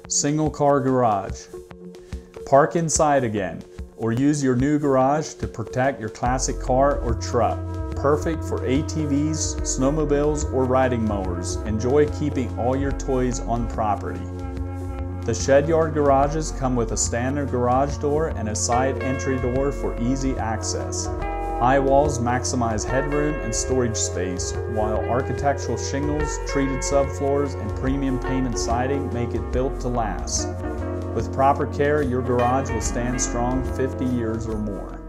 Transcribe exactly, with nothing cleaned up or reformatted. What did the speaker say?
Single car garage. Park inside again, or use your new garage to protect your classic car or truck. Perfect for A T Vs, snowmobiles, or riding mowers. Enjoy keeping all your toys on property. The shed yard garages come with a standard garage door and a side entry door for easy access. High walls maximize headroom and storage space, while architectural shingles, treated subfloors, and premium painted siding make it built to last. With proper care, your garage will stand strong fifty years or more.